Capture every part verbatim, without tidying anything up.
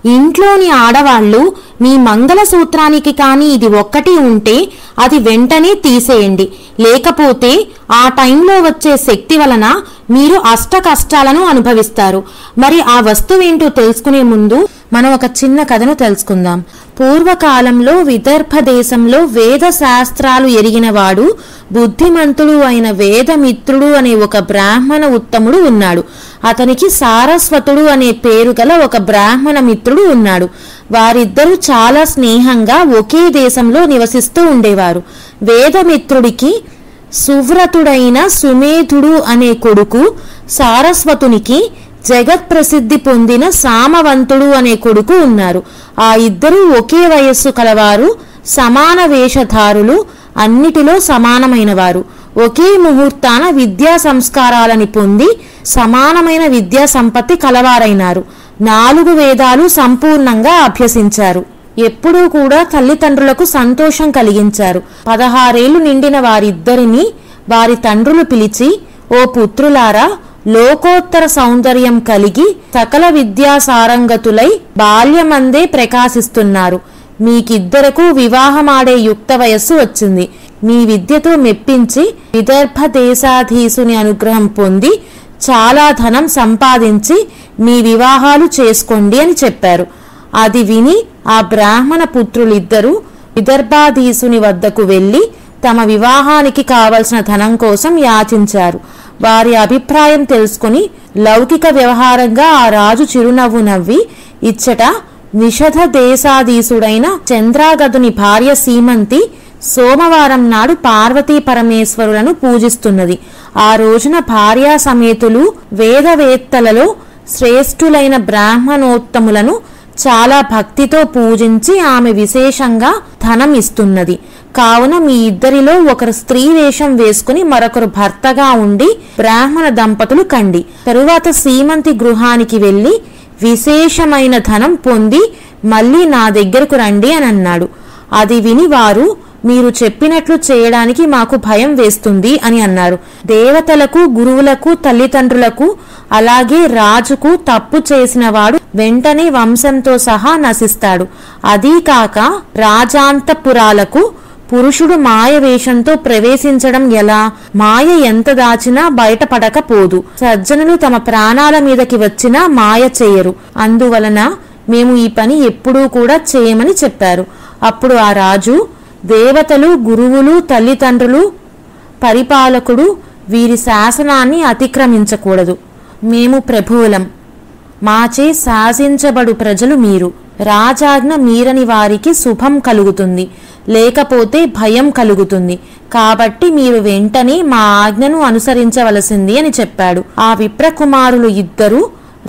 ఇంట్లోని ఆడవాళ్లు మీ మంగళసూత్రానికి కానీ ఇది ఒక్కటి ఉంటే అది వెంటనే తీసేయండి. లేకపోతే ఆ టైంలో వచ్చే శక్తి వలన మీరు అష్ట కష్టాలను అనుభవిస్తారు. మరి ఆ వస్తువేంటో తెలుసుకునే ముందు మనం ఒక చిన్న కథను తెలుసుకుందాం. పూర్వకాలంలో విదర్భ దేశంలో వేద శాస్త్రాలు ఎరిగినవాడు, బుద్ధిమంతుడు అయిన వేదమిత్రుడు అనే ఒక బ్రాహ్మణ ఉత్తముడు ఉన్నాడు. అతనికి సారస్వతుడు అనే పేరు గల ఒక బ్రాహ్మణ మిత్రుడు ఉన్నాడు. వారిద్దరూ చాలా స్నేహంగా ఒకే దేశంలో నివసిస్తూ ఉండేవారు. వేదమిత్రుడికి సువ్రతుడైన సుమేధుడు అనే కొడుకు, సారస్వతునికి జగత్ ప్రసిద్ధి పొందిన సామవంతుడు అనే కొడుకు ఉన్నారు. ఆ ఇద్దరు ఒకే వయస్సు కలవారు, సమాన వేషధారులు, అన్నిటిలో సమానమైన వారు. ఒకే ముహూర్తాన విద్యా సంస్కారాలని పొంది సమానమైన విద్యా సంపత్తి కలవారైనారు. నాలుగు వేదాలు సంపూర్ణంగా అభ్యసించారు. ఎప్పుడూ కూడా తల్లిదండ్రులకు సంతోషం కలిగించారు. పదహారేళ్లు నిండిన వారిద్దరిని వారి తండ్రులు పిలిచి, ఓ పుత్రులారా, లోకోత్తర సౌందర్యం కలిగి సకల విద్యా సారంగతులై బాల్యమందే ప్రకాశిస్తున్నారు. మీకిద్దరకు వివాహమాడే యుక్త వయస్సు వచ్చింది. మీ విద్యతో మెప్పించి విదర్భ దేశాధీసుని అనుగ్రహం పొంది చాలా ధనం సంపాదించి మీ వివాహాలు చేసుకోండి అని చెప్పారు. అది విని ఆ బ్రాహ్మణ పుత్రులిద్దరూ విదర్భాధీసుని వద్దకు వెళ్లి తమ వివాహానికి కావలసిన ధనం కోసం యాచించారు. వారి అభిప్రాయం తెలుసుకుని లౌకిక వ్యవహారంగా ఆ రాజు చిరునవ్వు నవ్వి, ఇచ్చట నిషధ దేశాధీసుడైన చంద్రాగదుని భార్య సీమంతి సోమవారం నాడు పార్వతీ పరమేశ్వరులను పూజిస్తున్నది. ఆ రోజున భార్యా సమేతులు వేదవేత్తలలో శ్రేష్ఠులైన బ్రాహ్మణోత్తములను చాలా భక్తితో పూజించి ఆమె విశేషంగా ధనం ఇస్తున్నది. కావున మీ ఇద్దరిలో ఒకరు స్త్రీ వేషం వేసుకుని మరొకరు భర్తగా ఉండి బ్రాహ్మణ దంపతులు కండి. తరువాత సీమంతి గృహానికి వెళ్లి విశేషమైన ధనం పొంది మళ్లీ నా దగ్గరకు రండి అని అన్నాడు. అది విని వారు, మీరు చెప్పినట్లు చేయడానికి మాకు భయం వేస్తుంది అని అన్నారు. దేవతలకు, గురువులకు, తల్లిదండ్రులకు, అలాగే రాజుకు తప్పు చేసిన వాడు వెంటనే వంశంతో సహా నశిస్తాడు. అదీ కాక రాజాంతపురాలకు పురుషుడు మాయ వేషంతో ప్రవేశించడం ఎలా? మాయ ఎంత దాచినా బయటపడకపోదు. సజ్జనులు తమ ప్రాణాల మీదకి వచ్చినా మాయ చేయరు. అందువలన మేము ఈ పని ఎప్పుడూ కూడా చేయమని చెప్పారు. అప్పుడు ఆ రాజు, దేవతలు, గురువులు, తల్లిదండ్రులు, పరిపాలకుడు వీరి శాసనాన్ని అతిక్రమించకూడదు. మేము ప్రభువులం. మాచే శాసించబడు ప్రజలు మీరు. రాజాజ్ఞ మీరని వారికి శుభం కలుగుతుంది, లేకపోతే భయం కలుగుతుంది. కాబట్టి మీరు వెంటనే మా ఆజ్ఞను అనుసరించవలసింది అని చెప్పాడు. ఆ విప్రకుమారులు ఇద్దరూ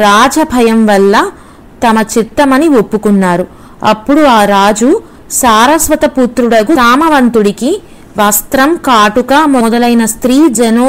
రాజభయం వల్ల తమ చిత్తమని ఒప్పుకున్నారు. అప్పుడు ఆ రాజు సారస్వత పుత్రుడగు సామవంతుడికి వస్త్రం, కాటుక మొదలైన స్త్రీ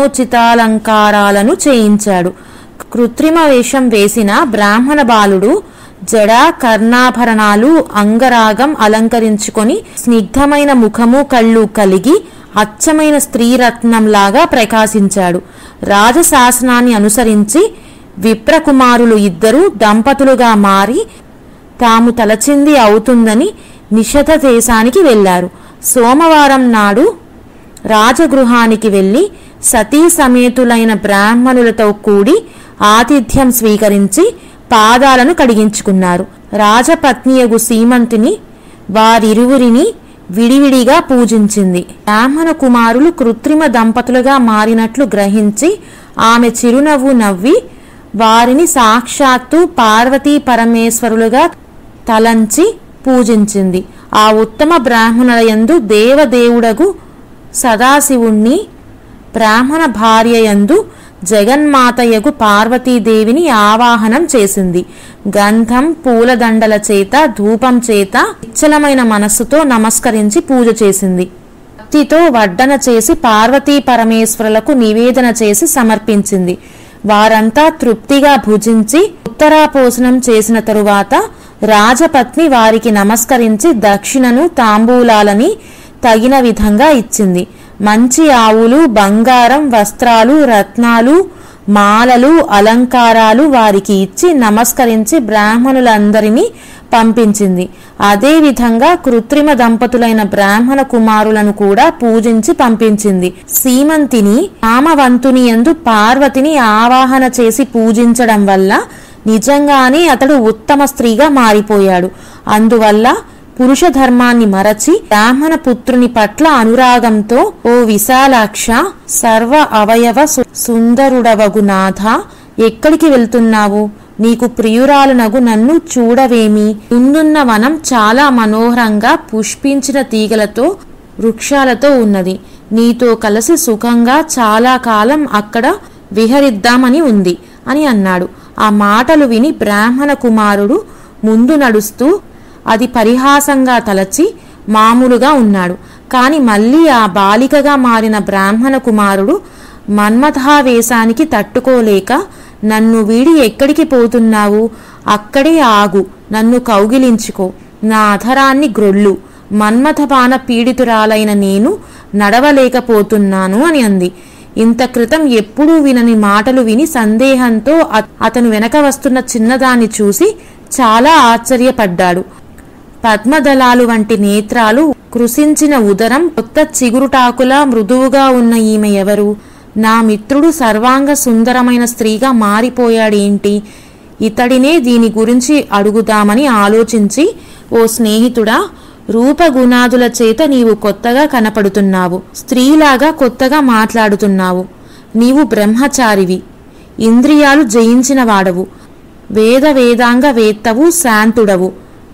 జనోచితాలంకారాలను చేయించాడు. కృత్రిమ వేషం వేసిన బ్రాహ్మణ బాలుడు జడా, కర్ణాభరణాలు, అంగరాగం అలంకరించుకొని స్నిగ్ధమైన ముఖము, కళ్ళు కలిగి అచ్చమైన స్త్రీరత్నంలాగా ప్రకాశించాడు. రాజశాసనాన్ని అనుసరించి విప్రకుమారులు ఇద్దరు దంపతులుగా మారి తాము తలచింది అవుతుందని నిషధ దేశానికి వెళ్లారు. సోమవారం నాడు రాజగృహానికి వెళ్లి సతీ సమేతులైన బ్రాహ్మణులతో కూడి ఆతిథ్యం స్వీకరించి పాదాలను కడిగించుకున్నారు. రాజపత్నియగు సీమంతిని వారిరువురిని విడివిడిగా పూజించింది. బ్రాహ్మణ కుమారులు కృత్రిమ దంపతులుగా మారినట్లు గ్రహించి ఆమె చిరునవ్వు నవ్వి వారిని సాక్షాత్తు పార్వతీ పరమేశ్వరులుగా తలంచి పూజించింది. ఆ ఉత్తమ బ్రాహ్మణుల యందు దేవదేవుడగు సదాశివుణ్ణి, బ్రాహ్మణ భార్యయందు జగన్మాతయగు పార్వతీదేవిని ఆవాహనం చేసింది. గంధం, పూలదండల చేత, ధూపం చేత నిశ్చలమైన మనస్సుతో నమస్కరించి పూజ చేసింది. భక్తితో వడ్డన చేసి పార్వతీ పరమేశ్వరులకు నివేదన చేసి సమర్పించింది. వారంతా తృప్తిగా భుజించి ఉత్తరాపోసనం చేసిన తరువాత రాజపత్ని వారికి నమస్కరించి దక్షిణను, తాంబూలాలని తగిన విధంగా ఇచ్చింది. మంచి ఆవులు, బంగారం, వస్త్రాలు, రత్నాలు మాలలు అలంకారాలు వారికి ఇచ్చి నమస్కరించి బ్రాహ్మణులందరినీ పంపించింది. అదే విధంగా కృత్రిమ దంపతులైన బ్రాహ్మణ కుమారులను కూడా పూజించి పంపించింది. సీమంతిని కామవంతుని యందు పార్వతిని ఆవాహన చేసి పూజించడం వల్ల నిజంగానే అతడు ఉత్తమ స్త్రీగా మారిపోయాడు. అందువల్ల పురుష ధర్మాన్ని మరచి బ్రాహ్మణ పుత్రుని పట్ల అనురాగంతో, ఓ విశాలాక్ష, సర్వ అవయవ సుందరుడవగు నాథ, ఎక్కడికి వెళ్తున్నావు? నీకు ప్రియురాలునగు నన్ను చూడవేమి? ముందున్న వనం చాలా మనోహరంగా పుష్పించిన తీగలతో వృక్షాలతో ఉన్నది. నీతో కలిసి సుఖంగా చాలా కాలం అక్కడ విహరిద్దామని ఉంది అని అన్నాడు. ఆ మాటలు విని బ్రాహ్మణ కుమారుడు ముందు నడుస్తూ అది పరిహాసంగా తలచి మామూలుగా ఉన్నాడు. కాని మళ్ళీ ఆ బాలికగా మారిన బ్రాహ్మణ కుమారుడు మన్మథావేశానికి తట్టుకోలేక, నన్ను వీడి ఎక్కడికి పోతున్నావు? అక్కడే ఆగు, నన్ను కౌగిలించుకో, నా అధరాన్ని గ్రొల్లు, మన్మథబాణ పీడితురాలైన నేను నడవలేకపోతున్నాను అని అంది. ఇంత క్రితం ఎప్పుడూ వినని మాటలు విని సందేహంతో అతను వెనక వస్తున్న చిన్నదాన్ని చూసి చాలా ఆశ్చర్యపడ్డాడు. పద్మదళాలు వంటి నేత్రాలు, కృశించిన ఉదరం, కొత్త చిగురుటాకులా మృదువుగా ఉన్న ఈమె ఎవరు? నా మిత్రుడు సర్వాంగ సుందరమైన స్త్రీగా మారిపోయాడేంటి? ఇతడినే దీని గురించి అడుగుదామని ఆలోచించి, ఓ స్నేహితుడా, రూపగుణాదుల చేత నీవు కొత్తగా కనపడుతున్నావు, స్త్రీలాగా కొత్తగా మాట్లాడుతున్నావు. నీవు బ్రహ్మచారివి, ఇంద్రియాలు జయించిన వాడవు, వేద వేదాంగ వేత్తవు, శాంతుడవు,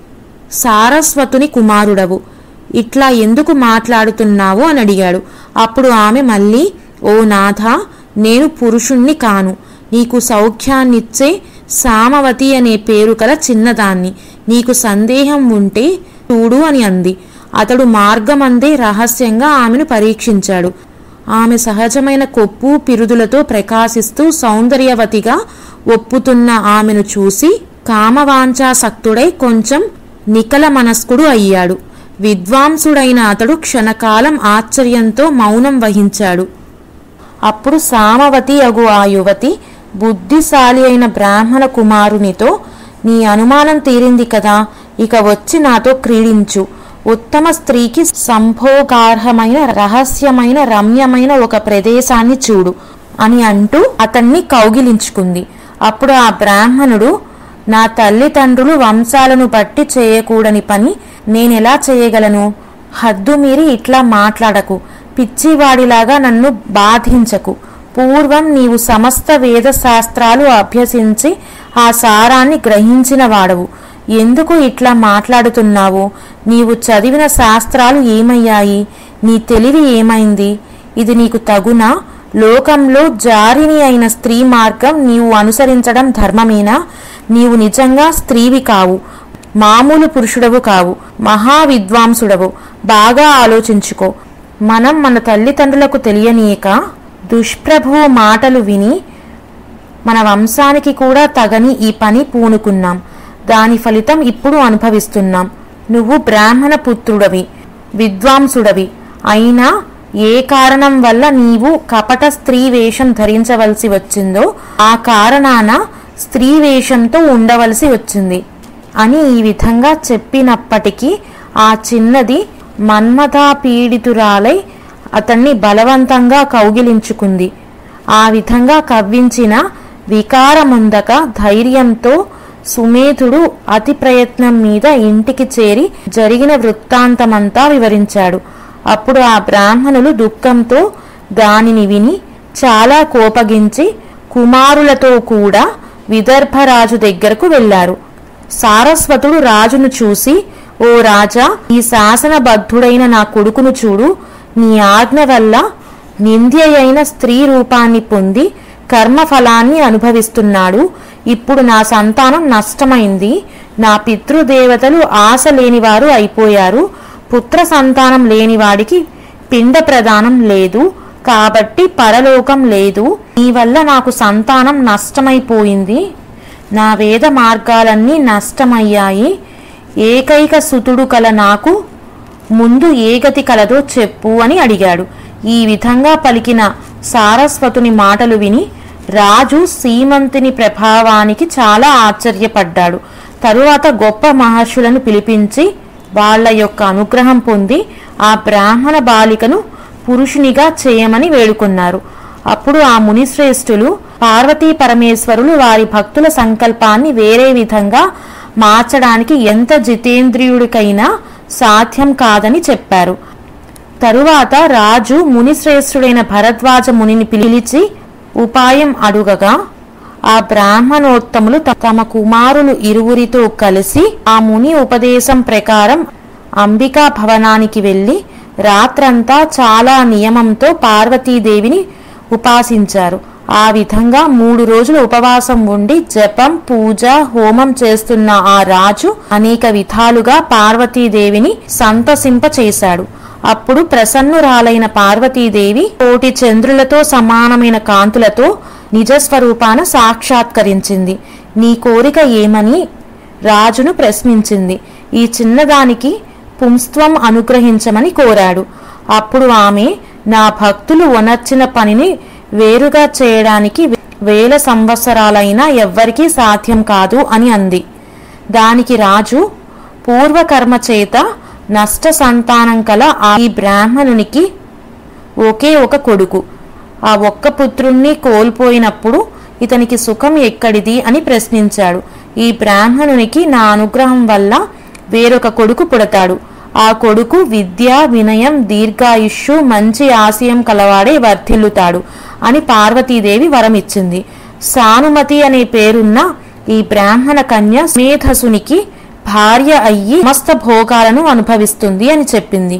సారస్వతుని కుమారుడవు. ఇట్లా ఎందుకు మాట్లాడుతున్నావు అని అడిగాడు. అప్పుడు ఆమె మళ్ళీ, ఓ నాథ, నేను పురుషుణ్ణి కాను, నీకు సౌఖ్యాన్నిచ్చే సామవతి అనే పేరు కల చిన్నదాన్ని. నీకు సందేహం ఉంటే చూడు అని అంది. అతడు మార్గమందే రహస్యంగా ఆమెను పరీక్షించాడు. ఆమె సహజమైన కొప్పు పిరుదులతో ప్రకాశిస్తూ సౌందర్యవతిగా ఒప్పుతున్న ఆమెను చూసి కామవాంఛాసక్తుడై కొంచెం నికల మనస్కుడు అయ్యాడు. విద్వాంసుడైన అతడు క్షణకాలం ఆశ్చర్యంతో మౌనం వహించాడు. అప్పుడు సామవతి అగు ఆ యువతి బుద్ధిశాలి అయిన బ్రాహ్మణ కుమారునితో, నీ అనుమానం తీరింది కదా, ఇక వచ్చి నాతో క్రీడించు. ఉత్తమ స్త్రీకి సంభోగార్హమైన రహస్యమైన రమ్యమైన ఒక ప్రదేశాన్ని చూడు అని అంటూ అతన్ని కౌగిలించుకుంది. అప్పుడు ఆ బ్రాహ్మణుడు, నా తల్లిదండ్రులు వంశాలను బట్టి చేయకూడని పని నేనెలా చేయగలను? హద్దు మీరి ఇట్లా మాట్లాడకు, పిచ్చివాడిలాగా నన్ను బాధించకు. పూర్వం నీవు సమస్త వేద శాస్త్రాలు అభ్యసించి ఆ సారాన్ని గ్రహించిన వాడవు. ఎందుకు ఇట్లా మాట్లాడుతున్నావు? నీవు చదివిన శాస్త్రాలు ఏమయ్యాయి? నీ తెలివి ఏమైంది? ఇది నీకు తగునా? లోకంలో జారిని అయిన స్త్రీ మార్గం నీవు అనుసరించడం ధర్మమేనా? నీవు నిజంగా స్త్రీవి కావు, మామూలు పురుషుడవు కావు, మహావిద్వాంసుడవు. బాగా ఆలోచించుకో. మనం మన తల్లిదండ్రులకు తెలియనీయక దుష్ప్రభువు మాటలు విని మన వంశానికి కూడా తగని ఈ పని పూనుకున్నాం. దాని ఫలితం ఇప్పుడు అనుభవిస్తున్నాం. నువ్వు బ్రాహ్మణ పుత్రుడవి, విద్వాంసుడవి అయినా ఏ కారణం వల్ల నీవు కపట స్త్రీ వేషం ధరించవలసి వచ్చిందో ఆ కారణాన స్త్రీ వేషంతో ఉండవలసి వచ్చింది అని ఈ విధంగా చెప్పినప్పటికీ ఆ చిన్నది మన్మథాపీడితురాలై అతన్ని బలవంతంగా కౌగిలించుకుంది. ఆ విధంగా కవ్వించిన వికారముందక ధైర్యంతో సుమేధుడు అతి ప్రయత్నం మీద ఇంటికి చేరి జరిగిన వృత్తాంతమంతా వివరించాడు. అప్పుడు ఆ బ్రాహ్మణులు దుఃఖంతో దానిని విని చాలా కోపగించి కుమారులతో కూడా విదర్భరాజు దగ్గరకు వెళ్లారు. సారస్వతుడు రాజును చూసి, ఓ రాజా, ఈ శాసనబద్ధుడైన నా కొడుకును చూడు. నీ ఆజ్ఞ వల్ల నింద్యయైన స్త్రీ రూపాన్ని పొంది కర్మఫలాన్ని అనుభవిస్తున్నాడు. ఇప్పుడు నా సంతానం నష్టమైంది. నా పితృదేవతలు ఆశ లేనివారు అయిపోయారు. పుత్ర సంతానం లేనివాడికి పిండ ప్రదానం లేదు, కాబట్టి పరలోకం లేదు. నీ వల్ల నాకు సంతానం నష్టమైపోయింది. నా వేద మార్గాలన్నీ నష్టమయ్యాయి. ఏకైక సుతుడు కల నాకు ముందు ఏ గతి కలదో చెప్పు అని అడిగాడు. ఈ విధంగా పలికిన సారస్వతుని మాటలు విని రాజు సీమంతుని ప్రభావానికి చాలా ఆశ్చర్యపడ్డాడు. తరువాత గొప్ప మహర్షులను పిలిపించి వాళ్ల యొక్క అనుగ్రహం పొంది ఆ బ్రాహ్మణ బాలికను పురుషునిగా చేయమని వేడుకున్నారు. అప్పుడు ఆ మునిశ్రేష్ఠులు పార్వతీ పరమేశ్వరులు వారి భక్తుల సంకల్పాన్ని వేరే విధంగా మార్చడానికి ఎంత జితేంద్రియుడికైనా సాధ్యం కాదని చెప్పారు. తరువాత రాజు మునిశ్రేష్ఠుడైన భరద్వాజ మునిని పిలిచి ఉపాయం అడుగగా ఆ బ్రాహ్మణోత్తములు తమ కుమారులు ఇరువురితో కలిసి ఆ ముని ఉపదేశం ప్రకారం అంబికా భవనానికి వెళ్లి రాత్రంతా చాలా నియమంతో పార్వతీదేవిని ఉపాసించారు. ఆ విధంగా మూడు రోజులు ఉపవాసం ఉండి జపం, పూజ, హోమం చేస్తున్న ఆ రాజు అనేక విధాలుగా పార్వతీదేవిని సంతసింపచేశాడు. అప్పుడు ప్రసన్నురాలైన పార్వతీదేవి కోటి చంద్రులతో సమానమైన కాంతులతో నిజస్వరూపాన సాక్షాత్కరించింది. నీ కోరిక ఏమని రాజును ప్రశ్నించింది. ఈ చిన్నదానికి పుంస్త్వం అనుగ్రహించమని కోరాడు. అప్పుడు ఆమె, నా భక్తులు వనర్చిన పనిని వేరుగా చేయడానికి వేల సంవత్సరాలైనా ఎవ్వరికీ సాధ్యం కాదు అని అంది. దానికి రాజు, పూర్వకర్మ చేత నష్ట సంతానం కల ఈ బ్రాహ్మణునికి ఒకే ఒక కొడుకు. ఆ ఒక్క పుత్రుణ్ణి కోల్పోయినప్పుడు ఇతనికి సుఖం ఎక్కడిది అని ప్రశ్నించాడు. ఈ బ్రాహ్మణునికి నా అనుగ్రహం వల్ల వేరొక కొడుకు పుడతాడు. ఆ కొడుకు విద్య, వినయం, దీర్ఘాయుష్షు, మంచి ఆశయం కలవాడే వర్ధిల్లుతాడు అని పార్వతీదేవి వరమిచ్చింది. సానుమతి అనే పేరున్న ఈ బ్రాహ్మణ కన్య మేధసునికి భార్య అయ్యి సమస్త భోగాలను అనుభవిస్తుంది అని చెప్పింది.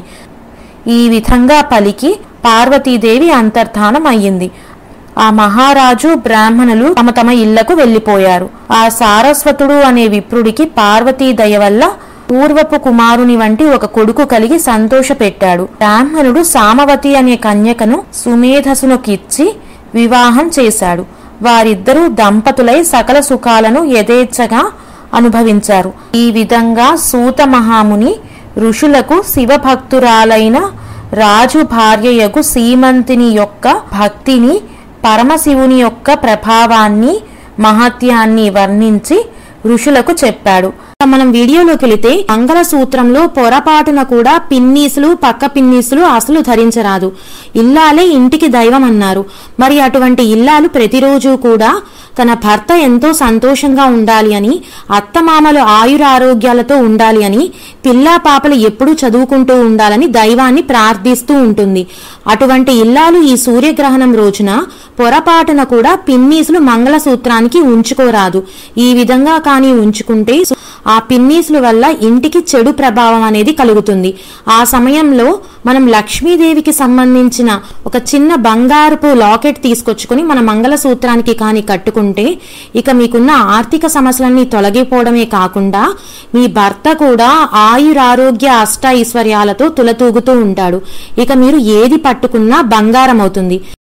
ఈ విధంగా పలికి పార్వతీదేవి అంతర్ధానం అయ్యింది. ఆ మహారాజు, బ్రాహ్మణులు తమ తమ ఇళ్లకు వెళ్లిపోయారు. ఆ సారస్వతుడు అనే విప్రుడికి పార్వతీ దయ వల్ల పూర్వపు కుమారుని వంటి ఒక కొడుకు కలిగి సంతోషపెట్టాడు. బ్రాహ్మణుడు సామవతి అనే కన్యకను సుమేధసునకిచ్చి వివాహం చేశాడు. వారిద్దరూ దంపతులై సకల సుఖాలను యథేచ్ఛగా అనుభవించారు. ఈ విధంగా సూత మహాముని ఋషులకు శివభక్తురాలైన రాజు భార్యయగు సీమంతిని యొక్క భక్తిని, పరమశివుని యొక్క ప్రభావాన్ని, మహత్యాన్ని వర్ణించి ఋషులకు చెప్పాడు. మనం వీడియోలోకి వెళితే మంగళసూత్రంలో పొరపాటున కూడా పిన్నీసులు, పక్క పిన్నీసులు అసలు ధరించరాదు. ఇల్లాలే ఇంటికి దైవం అన్నారు. మరి అటువంటి ఇల్లాలు ప్రతిరోజు కూడా తన భర్త ఎంతో సంతోషంగా ఉండాలి అని, అత్తమామలు ఆయురారోగ్యాలతో ఉండాలి అని, పిల్లా పాపలు ఎప్పుడూ చదువుకుంటూ ఉండాలని దైవాన్ని ప్రార్థిస్తూ ఉంటుంది. అటువంటి ఇల్లాలు ఈ సూర్యగ్రహణం రోజున పొరపాటున కూడా పిన్నీసులు మంగళసూత్రానికి ఉంచుకోరాదు. ఈ విధంగా కానీ ఉంచుకుంటే ఆ పిన్నీసుల వల్ల ఇంటికి చెడు ప్రభావం అనేది కలుగుతుంది. ఆ సమయంలో మనం లక్ష్మీదేవికి సంబంధించిన ఒక చిన్న బంగారపు లాకెట్ తీసుకొచ్చుకుని మన మంగళసూత్రానికి కానీ కట్టుకుంటే ఇక మీకున్న ఆర్థిక సమస్యలన్నీ తొలగిపోవడమే కాకుండా మీ భర్త కూడా ఆయురారోగ్య అష్ట ఐశ్వర్యాలతో తులతూగుతూ ఉంటాడు. ఇక మీరు ఏది పట్టుకున్నా బంగారం అవుతుంది.